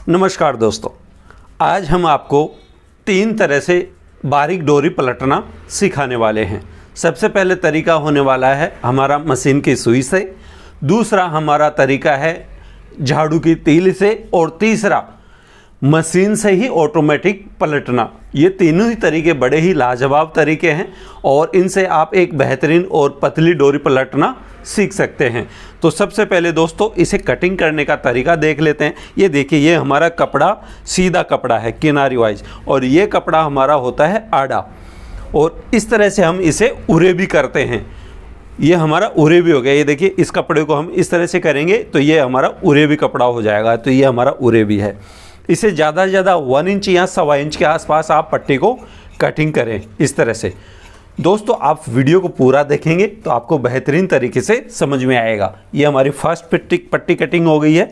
नमस्कार दोस्तों, आज हम आपको 3 तरह से बारीक डोरी पलटना सिखाने वाले हैं। सबसे पहले तरीका होने वाला है हमारा मशीन की सुई से, दूसरा हमारा तरीका है झाड़ू की तीली से और तीसरा मशीन से ही ऑटोमेटिक पलटना। ये तीनों ही तरीके बड़े ही लाजवाब तरीके हैं और इनसे आप एक बेहतरीन और पतली डोरी पलटना सीख सकते हैं। तो सबसे पहले दोस्तों इसे कटिंग करने का तरीका देख लेते हैं। ये देखिए, ये हमारा कपड़ा सीधा कपड़ा है किनारी वाइज और ये कपड़ा हमारा होता है आड़ा और इस तरह से हम इसे उरे भी करते हैं। ये हमारा उरे भी हो गया। ये देखिए, इस कपड़े को हम इस तरह से करेंगे तो ये हमारा उरे भी कपड़ा हो जाएगा। तो ये हमारा उरे भी है। इसे ज़्यादा से ज़्यादा 1 इंच या 1.25 इंच के आसपास आप पट्टी को कटिंग करें इस तरह से। दोस्तों आप वीडियो को पूरा देखेंगे तो आपको बेहतरीन तरीके से समझ में आएगा। ये हमारी फर्स्ट पट्टी कटिंग हो गई है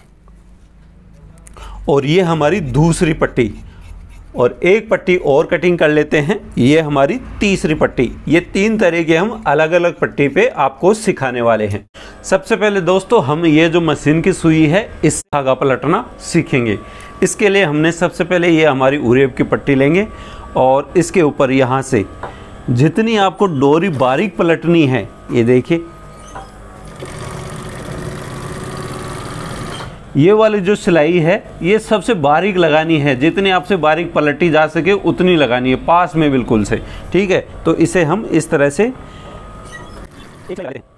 और ये हमारी दूसरी पट्टी और एक पट्टी और कटिंग कर लेते हैं। ये हमारी तीसरी पट्टी। ये 3 तरह के हम अलग अलग पट्टी पे आपको सिखाने वाले हैं। सबसे पहले दोस्तों हम ये जो मशीन की सुई है इस धागा पलटना सीखेंगे। इसके लिए हमने सबसे पहले ये हमारी उरेब की पट्टी लेंगे और इसके ऊपर यहाँ से जितनी आपको डोरी बारीक पलटनी है, ये देखिए ये वाली जो सिलाई है ये सबसे बारीक लगानी है। जितनी आपसे बारीक पलटी जा सके उतनी लगानी है, पास में बिल्कुल से। ठीक है, तो इसे हम इस तरह से लगा दें।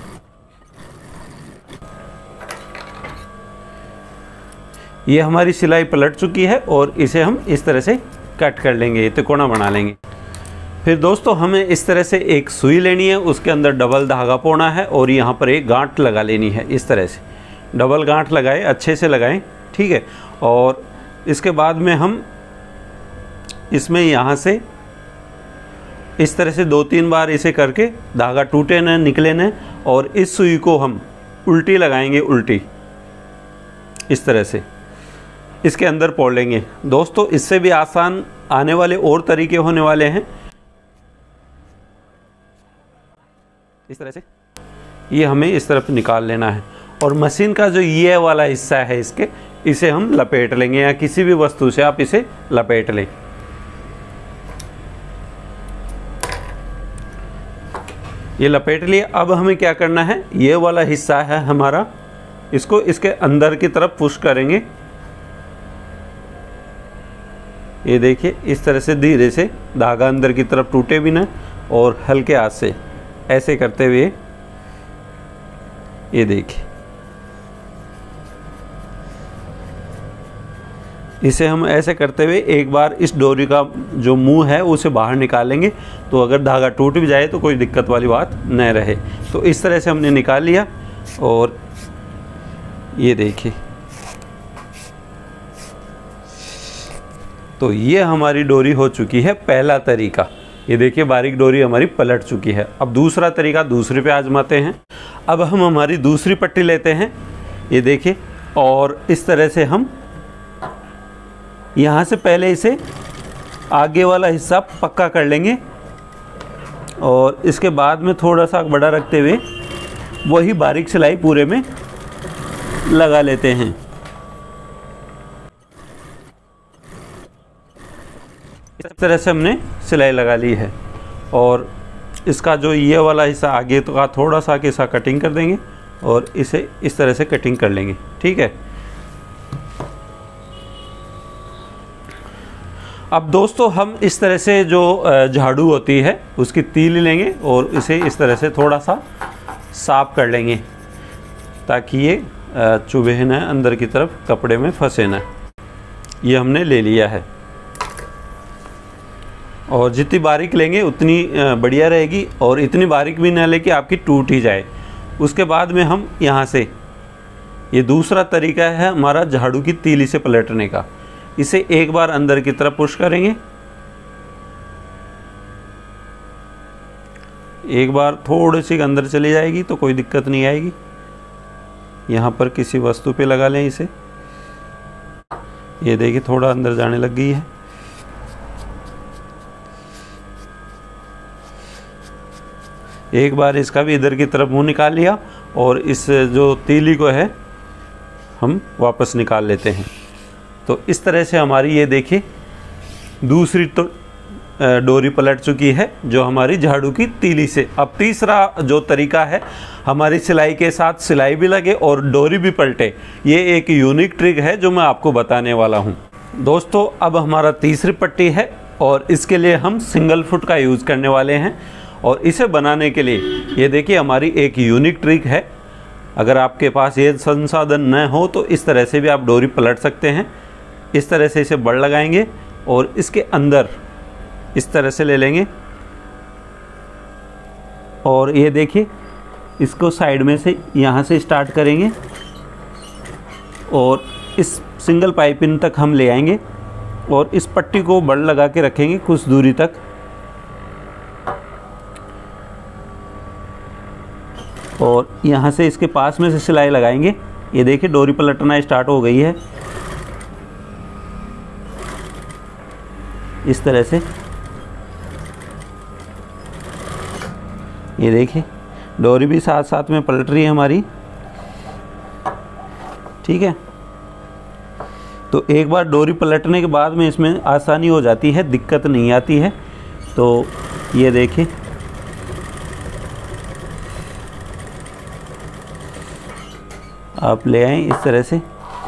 ये हमारी सिलाई पलट चुकी है और इसे हम इस तरह से कट कर लेंगे, तिकोना बना लेंगे। फिर दोस्तों हमें इस तरह से एक सुई लेनी है, उसके अंदर डबल धागा पोना है और यहाँ पर एक गांठ लगा लेनी है। इस तरह से डबल गांठ लगाएं, अच्छे से लगाएं। ठीक है, और इसके बाद में हम इसमें यहाँ से इस तरह से 2-3 बार इसे करके धागा टूटे न निकले न, और इस सुई को हम उल्टी लगाएंगे, उल्टी इस तरह से इसके अंदर पोड़ लेंगे। दोस्तों इससे भी आसान आने वाले और तरीके होने वाले हैं। इस तरह से ये हमें इस तरफ निकाल लेना है और मशीन का जो ये वाला हिस्सा है इसे हम लपेट लेंगे या किसी भी वस्तु से आप इसे लपेट लें। ये लपेट लिए। अब हमें क्या करना है, ये वाला हिस्सा है हमारा, इसको इसके अंदर की तरफ पुश करेंगे। ये देखिए, इस तरह से धीरे से धागा अंदर की तरफ टूटे भी ना और हल्के हाथ से ऐसे करते हुए, ये देखिए इसे हम ऐसे करते हुए एक बार इस डोरी का जो मुंह है उसे बाहर निकालेंगे। तो अगर धागा टूट भी जाए तो कोई दिक्कत वाली बात न रहे। तो इस तरह से हमने निकाल लिया और ये देखिए, तो ये हमारी डोरी हो चुकी है पहला तरीका। ये देखिए बारीक डोरी हमारी पलट चुकी है। अब दूसरा तरीका दूसरे पे आजमाते हैं। अब हम हमारी दूसरी पट्टी लेते हैं, ये देखिए, और इस तरह से हम यहाँ से पहले इसे आगे वाला हिस्सा पक्का कर लेंगे और इसके बाद में थोड़ा सा बड़ा रखते हुए वही बारीक सिलाई पूरे में लगा लेते हैं। इस तरह से हमने सिलाई लगा ली है और इसका जो ये वाला हिस्सा आगे तो का थोड़ा सा हिस्सा कटिंग कर देंगे और इसे इस तरह से कटिंग कर लेंगे। ठीक है, अब दोस्तों हम इस तरह से जो झाड़ू होती है उसकी तीली लेंगे और इसे इस तरह से थोड़ा सा साफ कर लेंगे ताकि ये चुभे न, अंदर की तरफ कपड़े में फंसे न। ये हमने ले लिया है और जितनी बारीक लेंगे उतनी बढ़िया रहेगी और इतनी बारीक भी ना ले कि आपकी टूट ही जाए। उसके बाद में हम यहाँ से, ये दूसरा तरीका है हमारा झाड़ू की तीली से पलटने का। इसे एक बार अंदर की तरफ पुश करेंगे, एक बार थोड़ी सी अंदर चली जाएगी तो कोई दिक्कत नहीं आएगी। यहाँ पर किसी वस्तु पे लगा लें इसे। ये देखिए थोड़ा अंदर जाने लग गई है। एक बार इसका भी इधर की तरफ मुंह निकाल लिया और इस जो तीली को है हम वापस निकाल लेते हैं। तो इस तरह से हमारी ये देखिए दूसरी तो डोरी पलट चुकी है जो हमारी झाड़ू की तीली से। अब तीसरा जो तरीका है, हमारी सिलाई के साथ सिलाई भी लगे और डोरी भी पलटे, ये एक यूनिक ट्रिक है जो मैं आपको बताने वाला हूँ। दोस्तों अब हमारा तीसरी पट्टी है और इसके लिए हम सिंगल फुट का यूज़ करने वाले हैं। और इसे बनाने के लिए ये देखिए हमारी एक यूनिक ट्रिक है। अगर आपके पास ये संसाधन न हो तो इस तरह से भी आप डोरी पलट सकते हैं। इस तरह से इसे बड़ लगाएंगे और इसके अंदर इस तरह से ले लेंगे और ये देखिए इसको साइड में से यहाँ से स्टार्ट करेंगे और इस सिंगल पाइपिंग तक हम ले आएंगे और इस पट्टी को बड़ लगा के रखेंगे कुछ दूरी तक। और यहाँ से इसके पास में से सिलाई लगाएंगे। ये देखिए डोरी पलटना स्टार्ट हो गई है। इस तरह से ये देखिए डोरी भी साथ साथ में पलट रही है हमारी। ठीक है, तो एक बार डोरी पलटने के बाद में इसमें आसानी हो जाती है, दिक्कत नहीं आती है। तो ये देखिए आप ले आएं इस तरह से।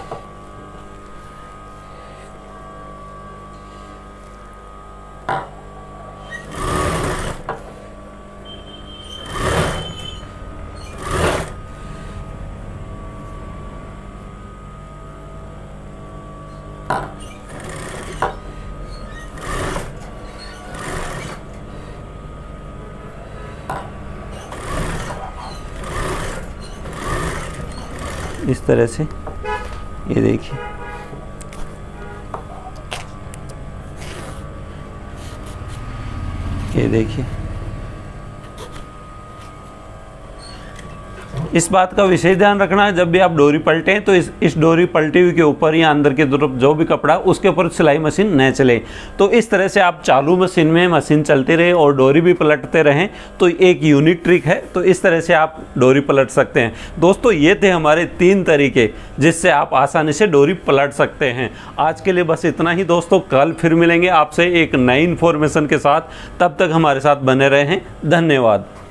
इस तरह से ये देखिए ये देखिए। इस बात का विशेष ध्यान रखना है जब भी आप डोरी पलटें तो इस डोरी पलटी हुई के ऊपर या अंदर की तरफ जो भी कपड़ा उसके ऊपर सिलाई मशीन न चले। तो इस तरह से आप चालू मशीन में मशीन चलती रहे और डोरी भी पलटते रहें तो एक यूनिक ट्रिक है। तो इस तरह से आप डोरी पलट सकते हैं। दोस्तों ये थे हमारे 3 तरीके जिससे आप आसानी से डोरी पलट सकते हैं। आज के लिए बस इतना ही दोस्तों, कल फिर मिलेंगे आपसे एक नई इन्फॉर्मेशन के साथ। तब तक हमारे साथ बने रहें। धन्यवाद।